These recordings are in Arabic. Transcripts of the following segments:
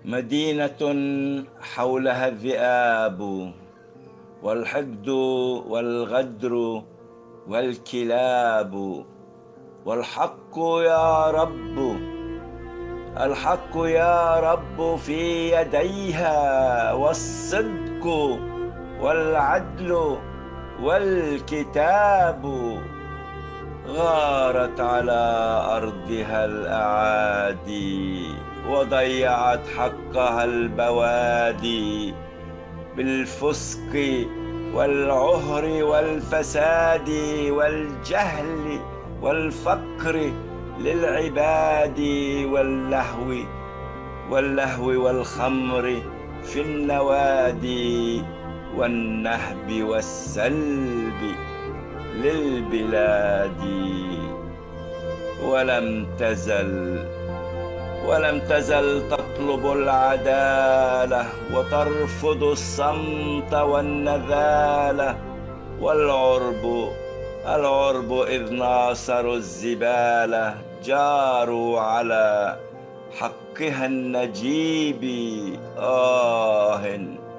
مدينة حولها الذئاب والحقد والغدر والكلاب، والحق يا رب، الحق يا رب في يديها، والصدق والعدل والكتاب. غارت على أرضها الأعادي، وضيعت حقها البوادي، بالفسق والعهر والفساد والجهل والفقر للعباد، واللهو والخمر في النوادي، والنهب والسلب للبلاد. ولم تزل تطلب العدالة، وترفض الصمت والنذالة، العرب إذ ناصروا الزبالة، جاروا على حقها النجيب. آه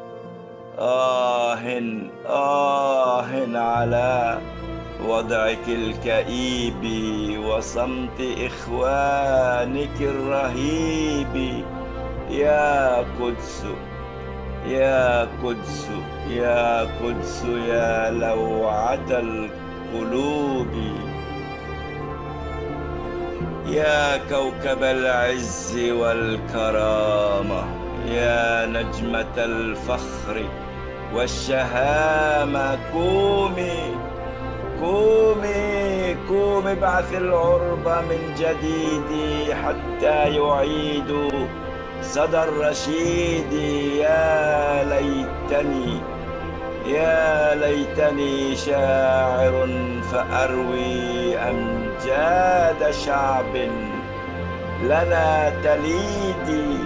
آه آه على وضعك الكئيب، وصمت إخوانك الرهيب. يا قدس يا قدس يا قدس يا لوعة القلوب، يا كوكب العز والكرامة، يا نجمة الفخر والشهامة. قومي قومي قومي، ابعث العرب من جديد، حتى يعيدوا صدى الرشيد. يا ليتني شاعر فأروي أمجاد شعب لنا تليدي،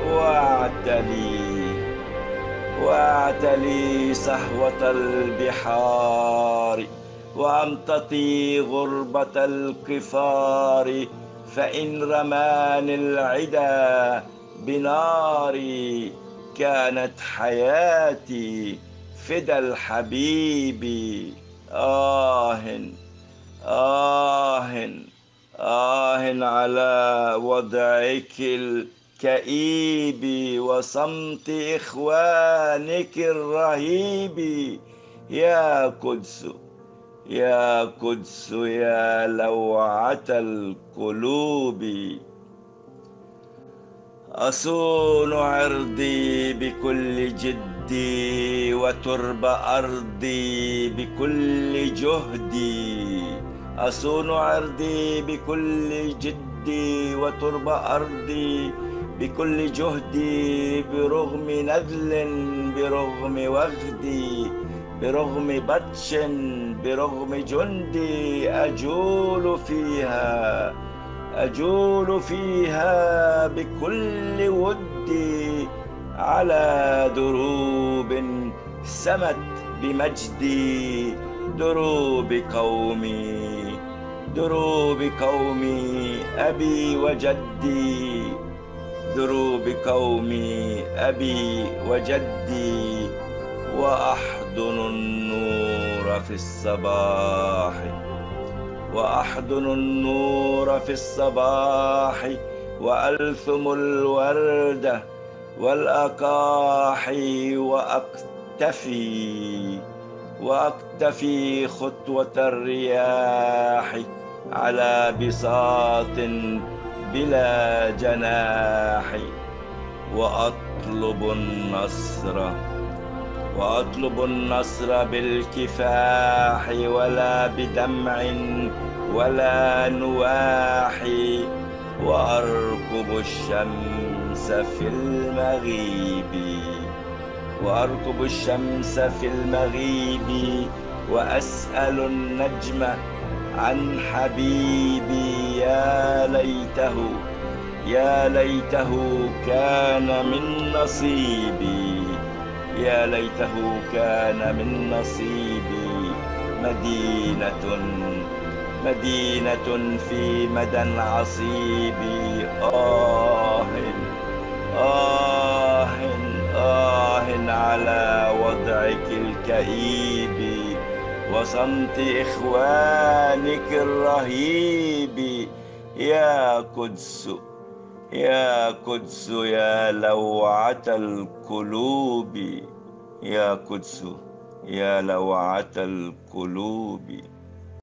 واعتلي صهوة البحار، وأمتطي غربة القفار. فإن رماني العدا بناري، كانت حياتي فدى الحبيب. آه آه على وضعك الكئيب، وصمت إخوانك الرهيب. يا قدس يا قدس يا لوعة القلوب. أصون عرضي بكل جدي، وترب أرضي بكل جهدي. أصون عرضي بكل جدي، وترب أرضي بكل جهدي، برغم نذل، برغم وغدي، برغم بطش، برغم جندي. أجول فيها بكل ودي، على دروب سمت بمجدي، دروب قومي أبي وجدي، دروب قومي أبي وجدي. وأحضن النور في الصباح، وأحضن النور في الصباح، وألثم الورد والأقاحي، وأقتفي خطوة الرياح، على بساط بلا جناح. وأطلب النصر بالكفاح، ولا بدمع ولا نواح. وأركب الشمس في المغيب، وأسأل النجم عن حبيبي. يا ليته كان من نصيبي، يا ليته كان من نصيبي. مدينة في مدى عصيبي. آه اللئيب وصمت إخوانك الرهيب. يا قدس يا قدس يا لوعة القلوب، يا قدس يا لوعة القلوب.